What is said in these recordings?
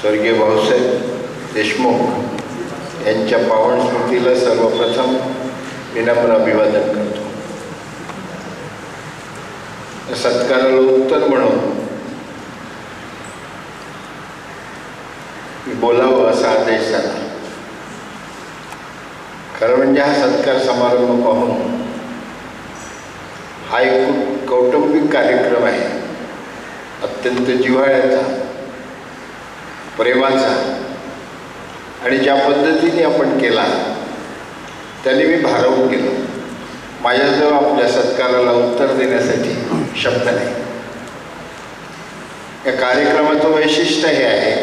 स्वर्गीय भाऊसाहेब देशमुख यांच्या पावन स्मृतीला सर्वप्रथम विनम्र अभिवादन करतो. सत्काराला उत्तर म्हणून मी बोलावं असा आदेश झाला. खरं म्हणजे हा सत्कार समारंभ पाहून हा एक कौटुंबिक कार्यक्रम आहे, अत्यंत जिव्हाळ्याचा, प्रेमाचा, आणि ज्या पद्धतीने आपण केला त्याने मी भारावून गेलो. माझ्याजवळ आपल्या सत्काराला उत्तर देण्यासाठी शब्द नाही. या कार्यक्रमाचं वैशिष्ट्य हे आहे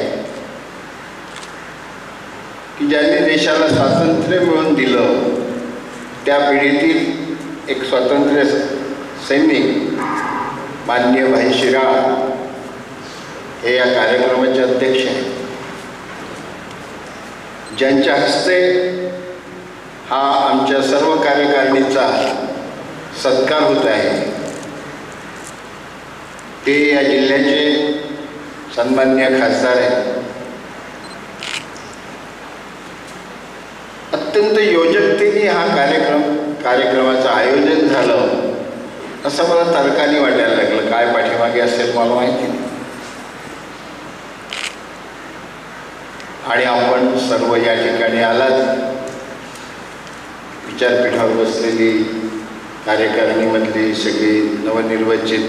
की ज्यांनी देशाला स्वातंत्र्य मिळवून दिलं त्या पिढीतील एक स्वातंत्र्य सैनिक माननीय भाई शिराळ हे या कार्यक्रमाचे अध्यक्ष आहेत, ज्यांच्या हस्ते हा आमच्या सर्व कार्यकारिणीचा सत्कार होत आहे. ते या जिल्ह्याचे सन्माननीय खासदार आहेत. अत्यंत योजकतेने हा कार्यक्रमाचं आयोजन झालं असं मला तर्काने वाटायला लागलं. काय पाठीमागे असेल मला माहिती नाही. आणि आपण सर्व या ठिकाणी आलात. विचारपीठावर बसलेली कार्यकारिणीमधली सगळी नवनिर्वाचित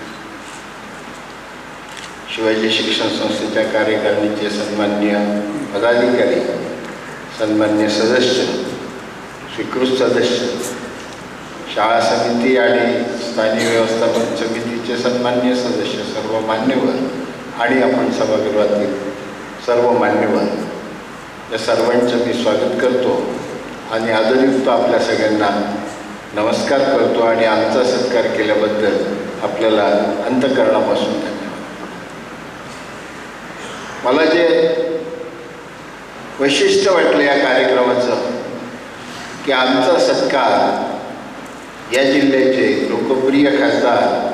शिवाजी शिक्षण संस्थेच्या कार्यकारिणीचे सन्माननीय पदाधिकारी, सन्मान्य सदस्य, स्वीकृत सदस्य, शाळा समिती आणि स्थानिक व्यवस्थापन समितीचे सन्मान्य सदस्य, सर्व मान्यवर आणि आपण सभागृहातील सर्व मान्यवर, या सर्वांचं मी स्वागत करतो आणि आदरयुक्त आपल्या सगळ्यांना नमस्कार करतो आणि आमचा सत्कार केल्याबद्दल आपल्याला अंतःकरणापासून धन्यवाद. मला जे वैशिष्ट्य वाटलं या कार्यक्रमाचं की आमचा सत्कार या जिल्ह्याचे लोकप्रिय खासदार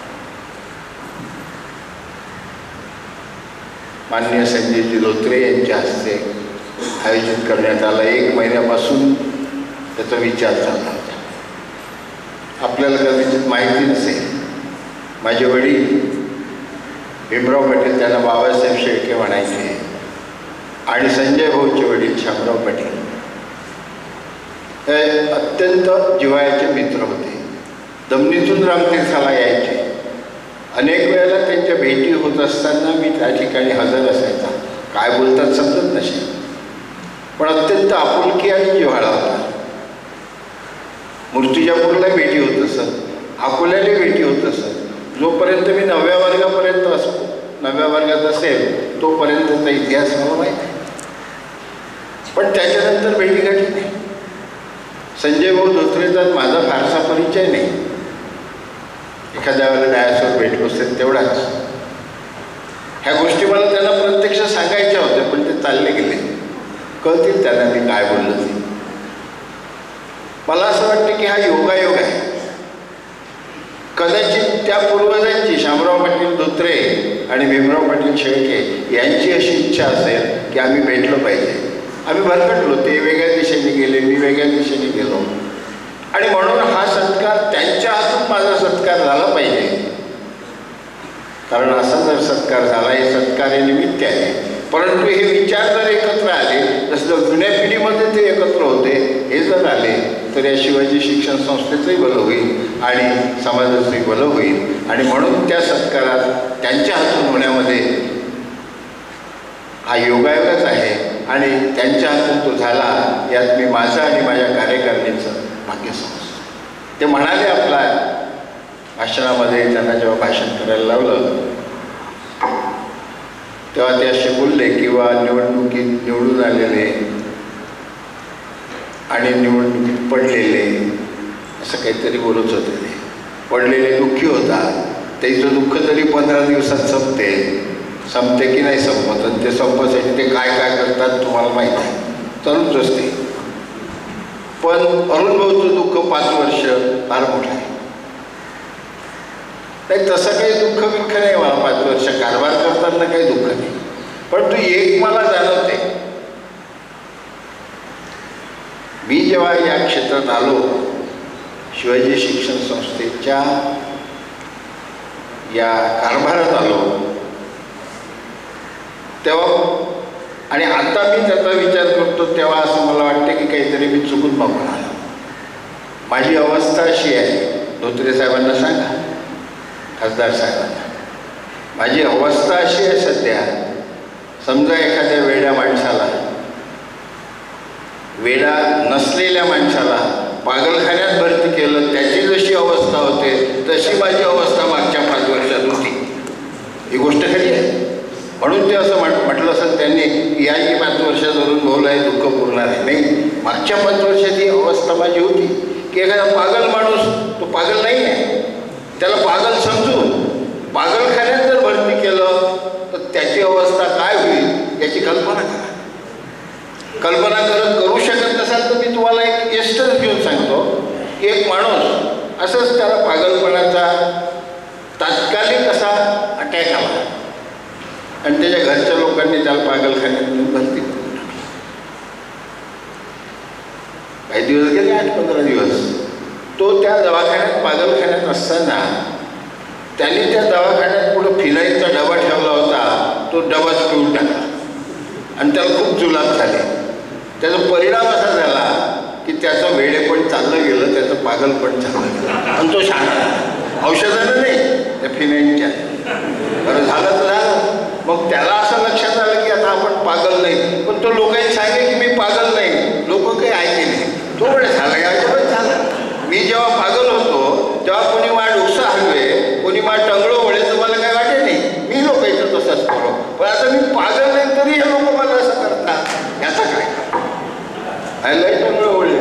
माननीय संजयजी धोत्रे यांच्या हस्ते आयोजित करण्यात आला. 1 महिन्यापासून त्याचा विचार चालला होता. आपल्याला कदाचित माहिती नसेल, माझे वडील भीमराव पाटील, त्यांना बाबासाहेब शेळके म्हणायचे, आणि संजय भाऊचे वडील शामराव पाटील हे अत्यंत जिव्हाळ्याचे मित्र होते. दमनीतून रामतीर्थाला यायचे. अनेक वेळेला त्यांच्या भेटी होत असताना मी त्या ठिकाणी हजर असायचा. काय बोलतात समजत नसे, पण अत्यंत आपुलकी आणि जिव्हाळा होता. मूर्तिजापूरला भेटी होत असत, अकोल्याला भेटी होत असत. जोपर्यंत मी 9व्या वर्गात असेल तोपर्यंतचा इतिहास मला माहीत आहे, पण त्याच्यानंतर भेटीगाठी नाही. संजय भाऊ धोत्रेचा माझा फारसा परिचय नाही. एखाद्या वेळेला डायसवर भेटलो असेल तेवढाच. ह्या गोष्टी मला त्यांना प्रत्यक्ष सांगायच्या होत्या, पण ते चालले गेले. कळतील त्यांना मी काय बोललो ते. मला असं वाटतं की हा योगायोग आहे. कदाचित त्या पूर्वजांची, शामराव पाटील धोत्रे आणि भीमराव पाटील शेळके यांची अशी इच्छा असेल की आम्ही भेटलो पाहिजे. आम्ही भरकटलो. ते वेगळ्या दिशेने गेले, मी वेगळ्या दिशेने गेलो, आणि म्हणून हा सत्कार त्यांच्या हातून माझा सत्कार झाला पाहिजे. कारण असा जर सत्कार झाला, हे सत्कार हे निमित्त आहे. परंतु हे विचार जर एकत्र आले, जसं जुन्या पिढीमध्ये ते एकत्र होते, हे जर आले तर या शिवाजी शिक्षण संस्थेचंही भलं होईल आणि समाजाचंही भलं होईल. आणि म्हणून त्या सत्कारात त्यांच्या हातून होण्यामध्ये हा योगायोगच आहे, आणि त्यांच्या हातून तो झाला यात मी माझं आणि माझ्या कार्यकारिणीचं भाग्य समजतो. ते म्हणाले आपला भाषणामध्ये, त्यांना जेव्हा भाषण करायला लावलं तेव्हा ते असे बोलले किंवा निवडणुकीत निवडून आलेले आणि निवडणुकीत पडलेले असं काहीतरी बोलत होते. ते पडलेले दुःखी होता, त्याचं दुःख तरी 15 दिवसात संपते की नाही संपत, आणि ते संपण्यासाठी ते काय काय करतात तुम्हाला माहीत आहे, चालूच असते. पण अरुण भाऊचं दुःख 5 वर्ष फार मोठं आहे. नाही तसं काही दुःख नाही मला. 5 वर्ष कारभार करताना काही दुःख नाही, परंतु एक मला जाणवते, मी जेव्हा या क्षेत्रात आलो, शिवाजी शिक्षण संस्थेच्या या कारभारात आलो तेव्हा, आणि आता मी त्याचा विचार करतो तेव्हा असं मला वाटतं की काहीतरी मी चुकून मागून आलो. माझी अवस्था अशी आहे, धोत्रे साहेबांना सांगा, खासदार साहेबांना, माझी अवस्था अशी आहे सध्या, समजा एखाद्या वेड्या माणसाला, वेडा नसलेल्या माणसाला पागलखान्यात भरती केलं, त्याची जशी अवस्था होते तशी माझी अवस्था मागच्या 5 वर्षात होती. ही गोष्ट खरी आहे. म्हणून ते असं म्हटलं असेल त्यांनी की याही 5 वर्षात अनुभवलं आहे, दुःख पुरणार आहे. नाही, मागच्या 5 वर्षात ही अवस्था माझी होती की एखादा पागल माणूस, तो पागल नाही आहे, त्याला पागल समजून पागलखान्यात जर भरती केलं तर त्याची अवस्था काय होईल याची कल्पना करा. कल्पना करू शकत नसाल तर मी तुम्हाला एक केस्टच घेऊन सांगतो की एक माणूस असंच त्याला पागलपणाचा तात्कालिक असा अटॅक आला आणि त्याच्या घरच्या लोकांनी त्याला पागलखान्यात भरती करून टाकली. काही दिवस गेले, 8-15 दिवस तो त्या दवाखान्यात, पागलखान्यात असताना त्यांनी त्या दवाखान्यात पुढं फिनाईलचा डबा ठेवला होता, तो डबाच पिऊन टाकला आणि त्याला खूप जुलाब झाले. त्याचा परिणाम असा झाला की त्याचं वेडेपण चाललं गेलं, त्याचं पागलपण चाललं गेलं आणि तो शांत, औषधानं नाही, त्या फिनाईलच्या. बरं झालं तर झालं. मग त्याला असं लक्षात आलं की आता आपण पागल नाही, पण तो लोकांनी सांगे की मी पागल नाही, लोक काही ऐकले नाही. तो वेळ झाला, याच्यावर झालं. मी जेव्हा पागल होतो तेव्हा कोणी मा डोकं हलवे, कोणी मा टंगळं वळे, तर मला काय वाटे नाही, मी लोकांचं तसंच करो. पण आता मी पागल नाही तरी हे लोक मला असं करतात, याचा काय? लय टंगळं वळले,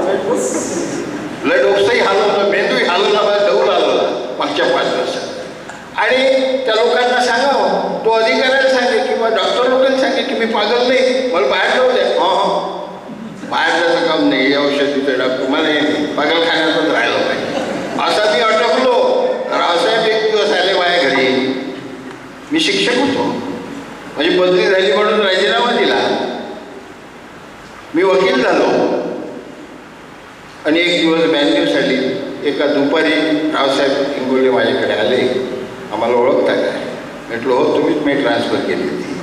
लय डोकंही हलवलं, मेंदूही हलवला, मला दौड हलवला मागच्या 5 वर्षात. आणि त्या लोकांना सांगावं, तो अधिकाऱ्याला सांगे किंवा डॉक्टर लोकांना सांगे की मी पागल नाही, मला बाहेर जाऊ द्या. बाहेर जायचं काम नाही, औषधीचं डॉक्टर मला नाही, पागलखान्यातच राहिलं पाहिजे. असा मी अटकलो. रावसाहेब एक दिवस आले माझ्या घरी, मी शिक्षक होतो, माझी बदली झाली म्हणून राजीनामा दिला, मी वकील झालो. आणि एक दिवस बॅड न्यूज आली. एका दुपारी रावसाहेब इंगोले माझ्याकडे आले, आम्हाला ओळखता काय? म्हटलं हो, तुम्हीच मी ट्रान्सफर केली होती.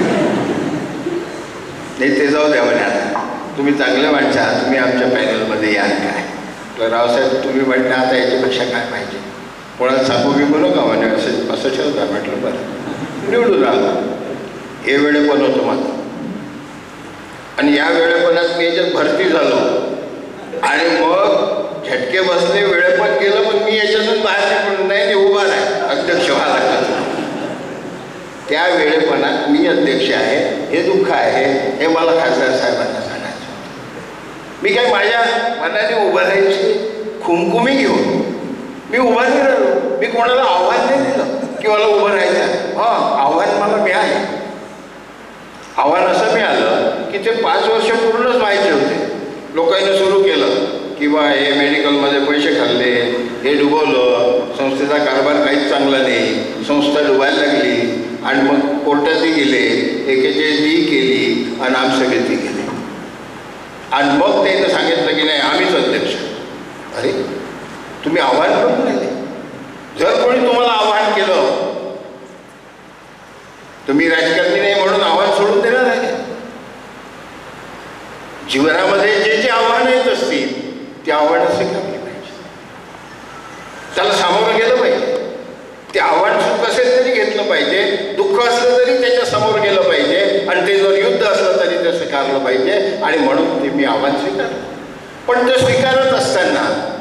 नाही, ते जाऊ द्या म्हणे, आता तुम्ही चांगले माणसं आहात, तुम्ही आमच्या पॅनलमध्ये याल काय? तर रावसाहेब तुम्ही म्हटलं आता याच्यापेक्षा काय पाहिजे, कोणाला सांगू मी बोलू का म्हणे, असं ठेवता. म्हटलं बरं, निवडून आला. हे वेळेपण होतं माझं. आणि या वेळेपणात मी याच्यात भरती झालो आणि मग झटके बसले, वेळेपण गेलं, पण मी याच्यातून बाहेर नाही, उभा नाही, अध्यक्ष व्हायला लागला. त्या वेळेपणात मी अध्यक्ष आहे, हे दुःख आहे, हे मला खासदार साहेबांना सांगायचं. मी काय माझ्या मनाने उभं राहायची खुमखुमी घेऊन मी उभा नाही राहिलो. मी कोणाला आव्हान नाही दिलं की मला उभं राहायचं. आव्हान मला मिळालं. आव्हान असं मिळालं की ते 5 वर्ष पूर्णच व्हायचे होते. लोकांनी सुरू केलं की बा हे मेडिकलमध्ये पैसे खाल्ले, हे डुबवलं, संस्थेचा कारभार काहीच चांगला नाही, संस्था डुबायला लागली. आणि मग कोर्टातही गेले, एकेचे डी केली आणि आमसभेतही गेले. आणि मग त्यानं सांगितलं की नाही आम्हीच अध्यक्ष. अरे तुम्ही आव्हान करून राहिले. जर कोणी तुम्हाला आव्हान केलं तर मी राजकारणी नाही म्हणून आव्हान सोडून देणार आहे. जीवनामध्ये जे जे आव्हानं येत असतील ते आव्हानं स्वीकारली पाहिजे, त्याला सामोरं गेलं पाहिजे. ते आव्हान सुख असेल तरी घेतलं पाहिजे, दुःख असलं तरी त्याच्या समोर गेलं पाहिजे, आणि ते जर युद्ध असलं तरी ते स्वीकारलं पाहिजे. आणि म्हणून ते मी आव्हान स्वीकारलं. पण ते स्वीकारत असताना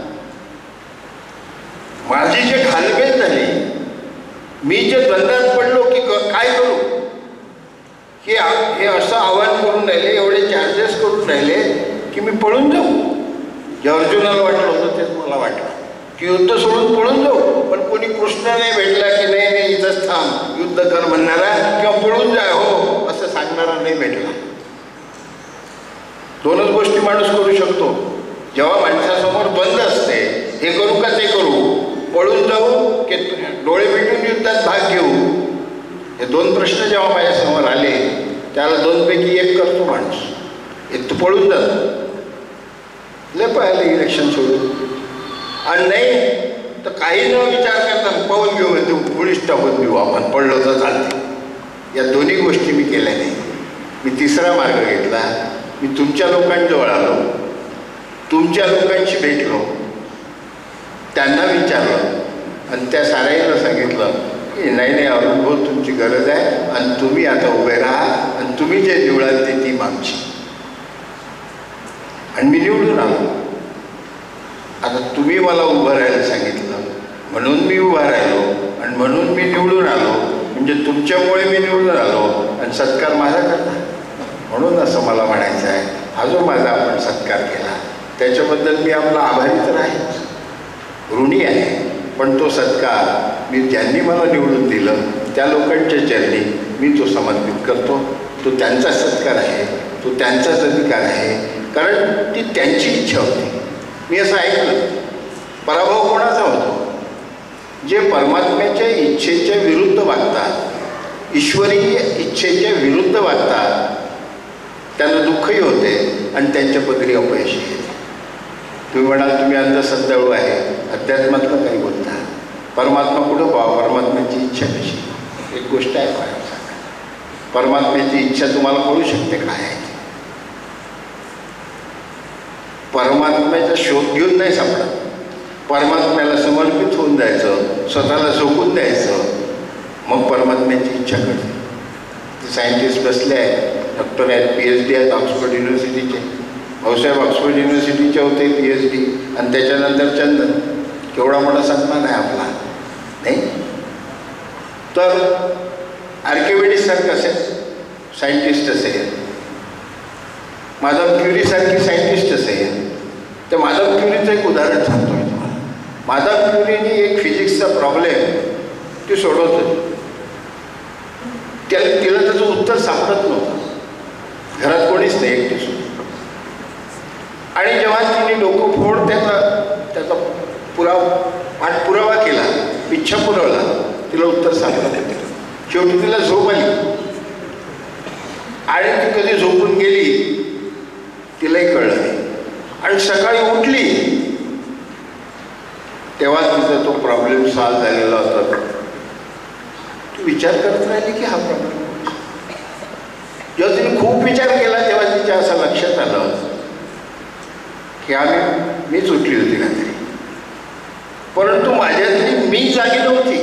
माझी जे घालमेल झाली, मी जे द्वंद्वात पडलो की काय करू, की हे असं आव्हान करून राहिले, एवढे चार्जेस करून राहिले की मी पळून जाऊ. जे अर्जुनाला वाटलं होतं तेच मला वाटलं की युद्ध सोडून पळून जाऊ. पण कोणी कृष्ण नाही भेटला की नाही नाही इथंच थांब, युद्ध कर म्हणणारा किंवा पळून जाय हो असं सांगणारा नाही भेटला. 2च गोष्टी माणूस करू शकतो जेव्हा माणसासमोर द्वंद्व असते. हे करू का ते करू, पळून जाऊ की डोळे मिटून युद्धात भाग घेऊ. हे दोन प्रश्न जेव्हा माझ्यासमोर आले त्याला दोनपैकी एक करतो माणूस, एक तर पळून जातो, लय पळाले इलेक्शन सोडून, आणि नाही तर काही न विचार करता पाहून घेऊ म्हणजे पोलीस टाकून देऊ आपण, पडलो तर चालते. या दोन्ही गोष्टी मी केल्या नाही. मी तिसरा मार्ग घेतला. मी तुमच्या लोकांजवळ आलो, तुमच्या लोकांशी भेटलो, त्यांना विचारलं आणि त्या साऱ्यांना सांगितलं की नाही नाही अरुण भाऊ तुमची गरज आहे आणि तुम्ही आता उभे राहा आणि तुम्ही जे निवडाल ते टीम आमची. आणि मी निवडून आलो. आता तुम्ही मला उभं राहायला सांगितलं म्हणून मी उभा राहिलो आणि म्हणून मी निवडून आलो, म्हणजे तुमच्यामुळे मी निवडून आलो आणि सत्कार माझा करता, म्हणून असं मला म्हणायचं आहे. हा जो माझा आपण सत्कार केला त्याच्याबद्दल मी आपला आभारी तर आहेच, ऋणी आहे, पण तो सत्कार मी ज्यांनी मला निवडून दिलं त्या लोकांच्या चरणी मी तो समर्पित करतो. तो त्यांचा सत्कार आहे, तो त्यांचाच अधिकार आहे, कारण ती त्यांची इच्छा होती. मी असं ऐकलं, पराभव कोणाचा होतो? जे परमात्म्याच्या इच्छेच्या विरुद्ध वागतात, ईश्वरीय इच्छेच्या विरुद्ध वागतात, त्यांना दुःखही होते आणि त्यांच्या पदरी अपयशी येते. तुम्ही म्हणाल तुम्ही अंधश्रद्धाळू आहे, अध्यात्मातलं काही बोलता, परमात्मा कुठं पाहा, परमात्म्याची इच्छा कशी? एक गोष्ट आहे काय सांगा, परमात्म्याची इच्छा तुम्हाला कळू शकते काय आहे? परमात्म्याचा शोध घेऊन नाही सापडत. परमात्म्याला समर्पित होऊन जायचं, स्वतःला झोकून द्यायचं, मग परमात्म्याची इच्छा कळते. ते सायंटिस्ट बसले आहेत, डॉक्टर आहेत, PhD आहेत ऑक्सफर्ड युनिव्हर्सिटीचे. भाऊसाहेब ऑक्सफर्ड युनिव्हर्सिटीचे होते PhD आणि त्याच्यानंतर चंदन. केवढा मोठा सन्मान आहे आपला, नाही? तर आर्किमिडीजसारखं असेल सायंटिस्ट असेल, माधव क्युरीसारखी सायंटिस्ट असेल, तर माधव क्युरीचं एक उदाहरण सांगतो मी तुम्हाला. माधव क्युरीने एक फिजिक्सचा प्रॉब्लेम ती सोडवत होती. तिला त्याचं उत्तर सापडत नव्हतं, घरात कोणीच नाही, एकटी सुद्धा. आणि जेव्हा तिने डोकं फोड त्याचा पाठपुरावा केला, इच्छा पुरवला, तिला उत्तर सापडत नाही. शेवटी तिला झोप आली आणि ती कधी झोपून गेली तिलाही कळलं नाही. आणि सकाळी उठली तेव्हा तिचा तो प्रॉब्लेम सॉल्व्ह झालेला होता. तू विचार करत राहिली की हा प्रॉब्लेम. जेव्हा तिने खूप विचार केला तेव्हा तिच्या असं लक्षात आलं की मीच उठली होती रात्री, परंतु माझ्यातली मी जागी नव्हती.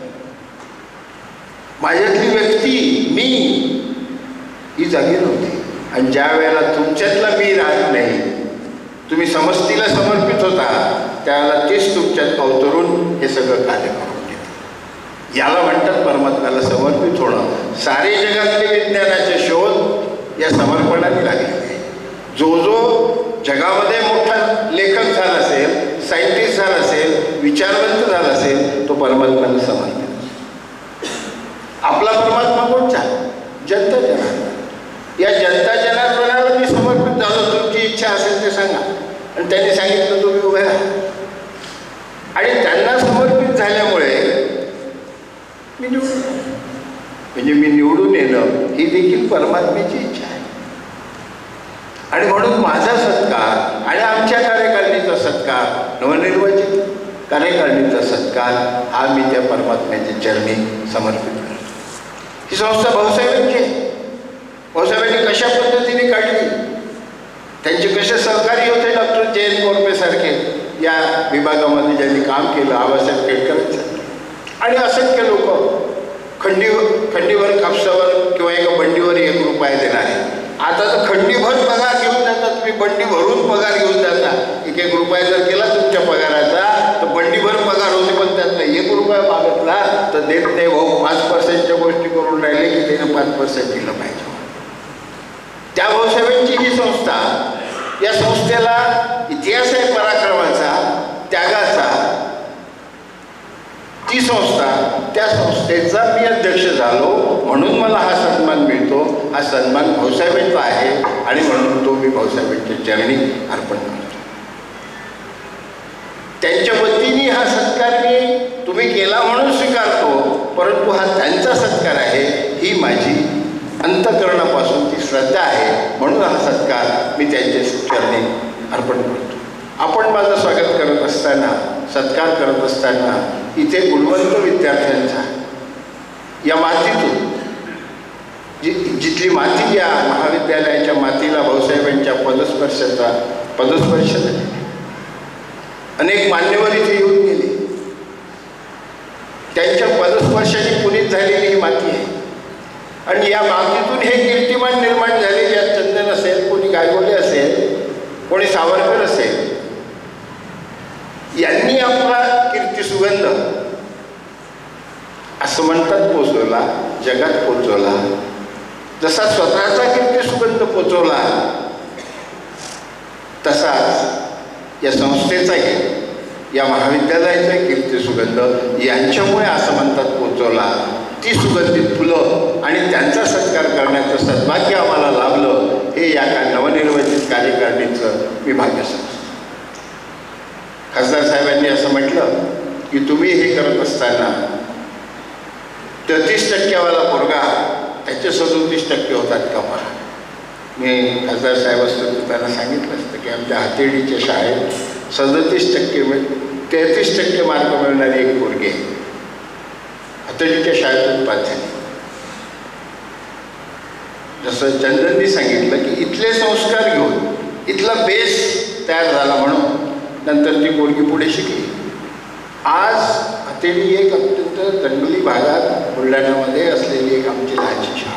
माझ्यातली व्यक्ती मी ही जागी नव्हती. आणि ज्या वेळेला तुमच्यातला मी राहत नाही, तुम्ही समष्टीला समर्पित होता, त्यावेळेला तेच तुमच्यात अवतरून हे सगळं कार्य करून देते. याला म्हणतात परमात्म्याला समर्पित होणं. सारे जगातले विज्ञानाचे शोध या समर्पणाने लागले. जो जगामध्ये मोठा लेखक झाला असेल, सायंटिस्ट झाला असेल, विचारवंत झाला असेल, तो परमात्म्याला समर्पित. आपला परमात्मा कोणचा? जनता जनार्दन. या जनता जनार्दनाला मी समर्पित झालो. तुमची इच्छा असेल ते सांगा. आणि त्यांनी सांगितलं तुम्ही उभे राहा. आणि त्यांना समर्पित झाल्यामुळे मी निवडून, म्हणजे मी निवडून येणं ही देखील परमात्म्याची इच्छा आहे. आणि म्हणून माझा सत्कार आणि आमच्या कार्यकारिणीचा सत्कार, नवनिर्वाचित कार्यकारिणीचा सत्कार हा मी त्या परमात्म्याच्या चरणी समर्पित करतो. ही संस्था भाऊसाहेबांची आहे. भाऊसाहेबांनी कशा पद्धतीने काढली, त्यांचे कसे सहकारी होते डॉक्टर जयंत कोरपेसारखे या विभागामध्ये ज्यांनी काम केलं, आबासाहेब केळकरांसारखे, आणि असंख्य लोक खंडीवर कापसावर किंवा एका बंडीवर 1 रुपया देणारे. आता तर खंडीभर पगार घेऊन जातात, तुम्ही बंडी भरून पगार घेऊन जाता. 1 रुपया जर केला तुमच्या पगाराचा तर बंडीभर पगार होते, पण त्यातला 1 रुपया मागितला तर देत नाही. भाऊ 5% गोष्टी करून राहिले की त्यानं 5% दिलं पाहिजे. त्या भाऊसाहेबांची ही संस्था, या संस्थेला इतिहास आहे पराक्रमाचा, त्यागाचा. ती संस्था, त्या संस्थेचा मी अध्यक्ष झालो, म्हणून मला हा सन्मान मिळतो. हा सन्मान भाऊसाहेबांचा आहे आणि म्हणून तो मी भाऊसाहेबांच्या चरणी अर्पण करतो. त्यांच्या वतीने हा सत्कार मी तुम्ही केला म्हणून स्वीकारतो, परंतु हा त्यांचा सत्कार आहे. माझी अंतःकरणापासून ती श्रद्धा आहे. म्हणून हा सत्कार मी त्यांच्या चरणी अर्पण करतो. आपण माझं स्वागत करत असताना, सत्कार करत असताना इथे गुणवंत विद्यार्थ्यांचा या मातीतून जिथली माती या महाविद्यालयाच्या मातीला भाऊसाहेबांच्या पदस्पर्श झाले. अनेक मान्यवर इथे येऊन गेले. त्यांच्या पदस्पर्शाने पुनीत झालेली ही माती आहे. आणि या मातीतून हे कीर्तिमान निर्माण झाले. ज्यात चंदन असेल, कोणी गायगोले असेल, कोणी सावरकर असेल, यांनी आपला कीर्ती सुगंध असं म्हणतात पोचवला, जगात पोचवला. जसा स्वतःचा कीर्ती सुगंध पोचवला, तसाच या संस्थेचाही, या महाविद्यालयाचा कीर्ती सुगंध यांच्यामुळे असं म्हणतात पोचवला. ती सुगंधित फुलं आणि त्यांचा सत्कार करण्याचं सद्भाग्य आम्हाला लाभलं, हे या नवनिर्वाचित कार्यकारिणीचं मी भाग्य समजतो. खासदार साहेबांनी असं म्हटलं की तुम्ही हे करत असताना 33% पोरगा त्याचे 37% होतात का पहा. मी खासदार साहेब असतो तर त्यांना सांगितलं असतं की आमच्या हातेडीच्या शाळेत 37% 33% मार्क मिळणारी एक पोरगी हातेडीच्या शाळेतून पास झाली. जसं चंदननी सांगितलं की इथले संस्कार घेऊन इथला बेस तयार झाला, म्हणून नंतर ती पोरगी पुढे शिकली. आज हातेडी एक अत्यंत जंगली भागात बुलढाण्यामध्ये असलेली एक आमची लहानशी शाळा.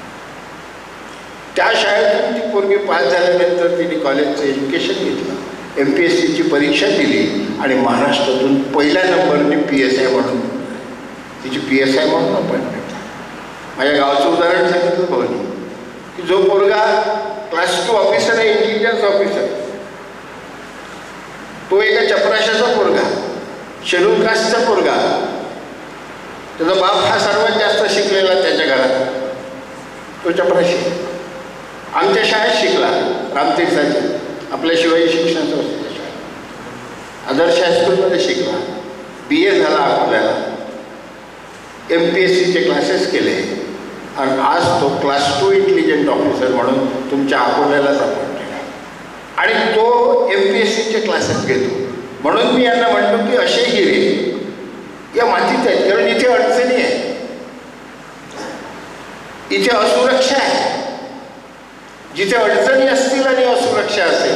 त्या शाळेतून ती पोरगी पास झाल्यानंतर तिने कॉलेजचं एज्युकेशन घेतलं, MPSCची परीक्षा दिली आणि महाराष्ट्रातून पहिल्या नंबरने PSI म्हणून, तिची PSI म्हणून अपॉइंटमेंट. माझ्या गावचं उदाहरण सांगितलं भाऊनी की जो पोरगा क्लास 2 ऑफिसर आहे, इंटेलिजन्स ऑफिसर, तो एका चपराशाचा पोरगा, शेड्यूल कास्टचा पोरगा, त्याचा बाप हा सर्वात जास्त शिकलेला त्याच्या घरात, तो चपराशी आमच्या शाळेत शिकला, रामतीर्थाच्या आपल्या शिवाजी शिक्षण संस्थेच्या शाळेत, आदर्श हायस्कूलमध्ये शिकला, BA झाला अकोल्याला, MPSCचे क्लासेस केले आणि आज तो क्लास 2 इंटेलिजंट ऑफिसर म्हणून तुमच्या अकोल्यालाच अपॉइंट केला आणि तो MPSCचे क्लासेस घेतो. म्हणून मी यांना म्हणतो की असे हिरे या मातीत आहेत, कारण इथे अडचणी आहे, इथे असुरक्षा आहे. जिथे अडचणी असतील आणि असुरक्षा असेल,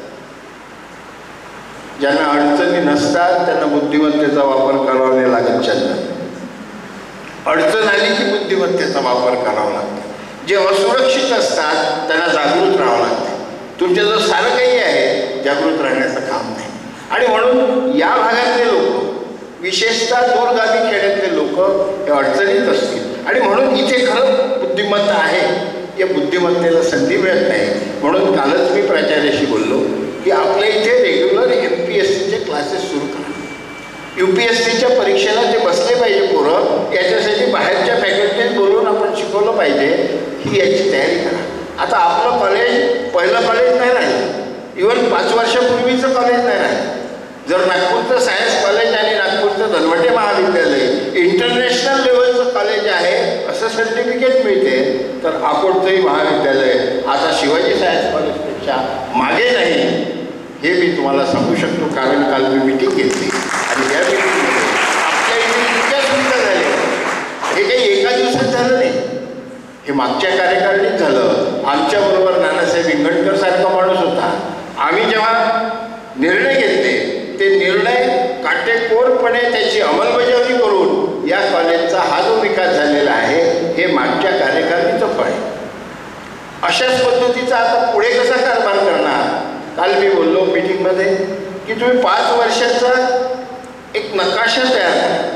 ज्यांना अडचणी नसतात त्यांना बुद्धिमत्तेचा वापर करावा नाही लागत. चंदन अडचण आली की बुद्धिमत्तेचा वापर करावा लागतो. जे असुरक्षित असतात त्यांना जागृत राहावं लागतं. तुमच्याजवळ सारं काही आहे, जागृत राहण्याचं काम नाही. आणि म्हणून या भागातले लोक, विशेषतः दूरगामी खेड्यातले लोक हे अडचणीत असतील आणि म्हणून इथे खरं बुद्धिमत्ता आहे, या बुद्धिमत्तेला संधी मिळत नाही. म्हणून कालच मी प्राचार्याशी बोललो की आपल्या इथे रेग्युलर MPSCचे क्लासेस सुरू करा. UPSCच्या परीक्षेला जे बसले पाहिजे पोरं, याच्यासाठी बाहेरच्या फॅकल्टीज बोलवून आपण शिकवलं पाहिजे, ही याची तयारी करा. आता आपलं कॉलेज पहिलं कॉलेज नाही राहिलं, इव्हन 5 वर्षापूर्वीचं कॉलेज नाही राहिलं. जर नागपूरचं सायन्स कॉलेज आणि नागपूरचं धनवटे महाविद्यालय इंटरनॅशनल लेवलचं कॉलेज आहे असं सर्टिफिकेट मिळते, तर अकोटचंही महाविद्यालय आता शिवाजी सायन्स कॉलेजपेक्षा मागे नाही, हे मी तुम्हाला सांगू शकतो. कारण काल मी मीटिंग घेतली आणि या मीटिंगमध्ये आपल्या इथे इतक्या सुविधा झाल्या. हे काही एका दिवसात झालं नाही, हे मागच्या कार्यकारिणीत झालं. आमच्याबरोबर नानासाहेब इंगणकर सारखा माणूस होता. आम्ही जेव्हा निर्णय घेतले, ते निर्णय काटेकोरपणे त्याची अंमलबजावणी करून या कॉलेजचा हा जो विकास झालेला आहे, हे मागच्या कार्यकारिणीचं फळ आहे. अशाच पद्धतीचा आता पुढे कसा कारभार करणार. काल मी बोललो मीटिंगमध्ये की तुम्ही 5 वर्षाचा एक नकाशा तयार करा.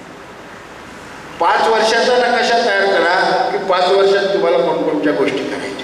5 वर्षाचा नकाशा तयार करा की 5 वर्षात तुम्हाला कोणकोणत्या गोष्टी करायच्या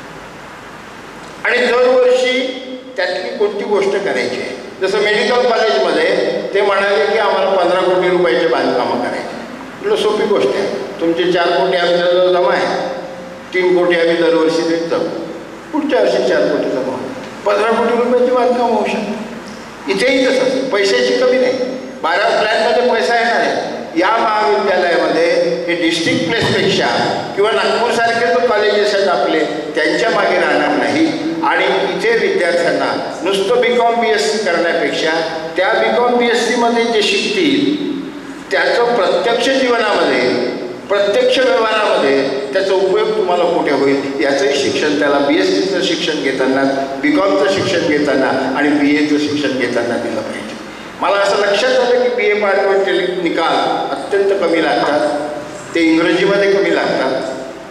आणि दरवर्षी त्यातली कोणती गोष्ट करायची आहे. जसं मेडिकल कॉलेजमध्ये ते म्हणाले की आम्हाला 15 कोटी रुपयाचे बांधकामं करायचे. म्हटलं सोपी गोष्ट आहे, तुमचे 4 कोटी आमच्याजवळ जमा आहे, 3 कोटी आम्ही दरवर्षी देत जाऊ, पुढच्या वर्षी 4 कोटी जमा, 15 कोटी रुपयाचे बांधकाम होऊ शकतं. इथेही तसंच पैशाची कमी नाही, 12 प्लॅनमध्ये पैसा येणार आहे. या महाविद्यालयामध्ये हे हे डिस्ट्रिक्ट प्लेसपेक्षा किंवा नागपूरसारखे जो कॉलेजेस आहेत आपले त्यांच्या मागे राहणार नाही. आणि इथे विद्यार्थ्यांना नुसतं BCom BSc करण्यापेक्षा त्या BCom BScमध्ये जे शिकतील त्याचं प्रत्यक्ष जीवनामध्ये, प्रत्यक्ष व्यवहारामध्ये त्याचा उपयोग तुम्हाला कुठे होईल याचंही शिक्षण त्याला BScचं शिक्षण घेताना, BComचं शिक्षण घेताना आणि BAचं शिक्षण घेताना दिलं पाहिजे. मला असं लक्षात आलं की BA पार्ट 1 निकाल अत्यंत कमी लागतात, ते इंग्रजीमध्ये कमी लागतात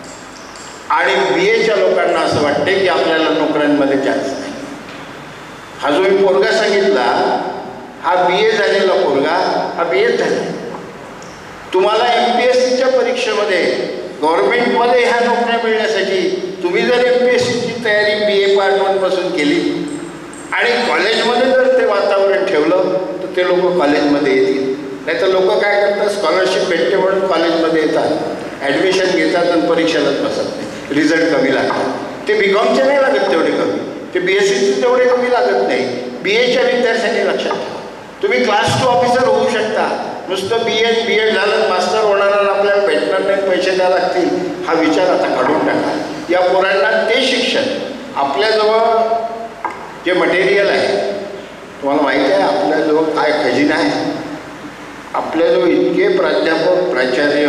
आणि BAच्या लोकांना असं वाटते की आपल्याला नोकऱ्यांमध्ये चान्स नाही. हा जो मी पोरगा सांगितला हा BA झालेला पोरगा, हा BA झाला. तुम्हाला MPSCच्या परीक्षेमध्ये गव्हर्नमेंटमध्ये ह्या नोकऱ्या मिळण्यासाठी तुम्ही जर MPSCची तयारी BA पार्ट 1 पासून केली आणि कॉलेजमध्ये जर ते वातावरण ठेवलं तर ते लोक कॉलेजमध्ये येतील. नाही तर लोक काय करतात, स्कॉलरशिप भेटते म्हणून कॉलेजमध्ये येतात, ॲडमिशन घेतात आणि परीक्षेलाच बसत नाही, रिझल्ट कमी लागतात. ते BComचे नाही लागत तेवढे कमी, ते BScचे तेवढे कमी लागत नाही. BAच्या विद्यार्थ्यांनी लक्षात ठेवा, तुम्ही क्लास 2 ऑफिसर होऊ शकता. नुसतं BA BEd झालं मास्टर होणार आणि आपल्याला भेटणार नाही, पैसे द्यावे लागतील, हा विचार आता काढून टाका. या पोरांना ते शिक्षण, आपल्याजवळ जे मटेरियल आहे, तुम्हाला माहिती आहे आपल्याजवळ काय खजिना आहे. आपल्याजवळ इतके प्राध्यापक प्राचार्य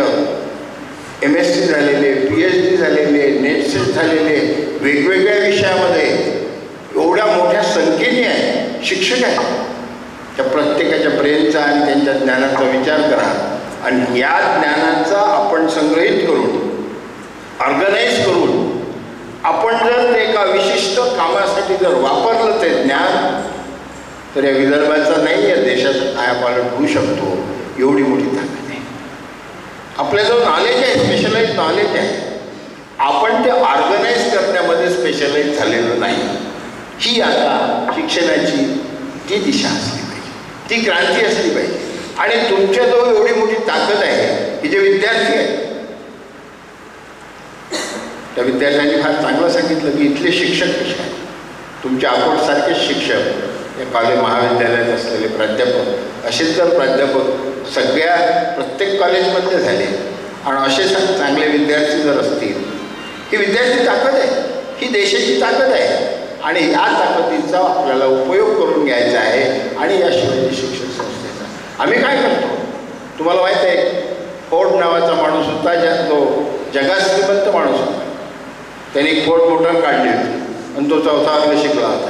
MSc झालेले, PhD झालेले, नेटसेट झालेले, वेगवेगळ्या विषयामध्ये एवढ्या मोठ्या संख्येने आहे शिक्षक आहेत. त्या प्रत्येकाच्या ब्रेनचा आणि त्यांच्या ज्ञानाचा विचार करा आणि या ज्ञानाचा आपण संग्रहित करून, ऑर्गनाईज करून आपण जर ते एका विशिष्ट कामासाठी जर वापरलं ते ज्ञान, तर या विदर्भाचा नाही या देशाचा कायापालट होऊ शकतो. एवढी मोठी ताकद आहे आपल्याजवळ. नॉलेज आहे, स्पेशलाइज नॉलेज आहे, आपण ते ऑर्गनाईज करण्यामध्ये स्पेशलाइज झालेलं नाही. ही आता शिक्षणाची ती दिशा असली पाहिजे, ती क्रांती असली पाहिजे. आणि तुमच्याजवळ एवढी मोठी ताकद आहे की जे विद्यार्थी आहेत त्या विद्यार्थ्यांनी फार चांगलं सांगितलं की इथले शिक्षक कसे आहेत. तुमच्या अकोटसारखेच शिक्षक, या कॉलेज महाविद्यालयात असलेले प्राध्यापक, असेच जर प्राध्यापक सगळ्या प्रत्येक कॉलेजमधले झाले आणि असे चांगले विद्यार्थी जर असतील, ही विद्यार्थी ताकद आहे, ही देशाची ताकद आहे. आणि या ताकदीचा आपल्याला उपयोग करून घ्यायचा आहे. आणि या शिवाजी शिक्षण संस्थेचा आम्ही काय करतो तुम्हाला माहीत आहे. फोर्ड नावाचा माणूस होता, तो जगात श्रीमंत माणूस होता. त्याने एक फोर्ड मोटर काढली होती आणि तो 4था वर्ग शिकला होता.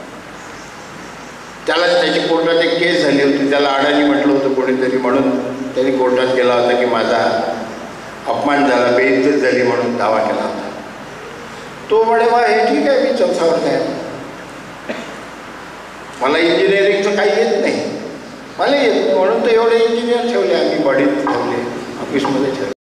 त्याला त्याची कोर्टात एक केस झाली होती, त्याला अडाणी म्हटलं होतं कोणीतरी, म्हणून त्यांनी कोर्टात गेला होता की माझा अपमान झाला, बेइज्जत झाली म्हणून दावा केला होता. तो म्हणे बा हे ठीक आहे, मी 4था वर्ग आहे, मला इंजिनिअरिंगचं काही येत नाही, मला येत नाही, म्हणून तर एवढे इंजिनियर ठेवले आम्ही, बॉडीत ठेवले, ऑफिसमध्ये ठेवले.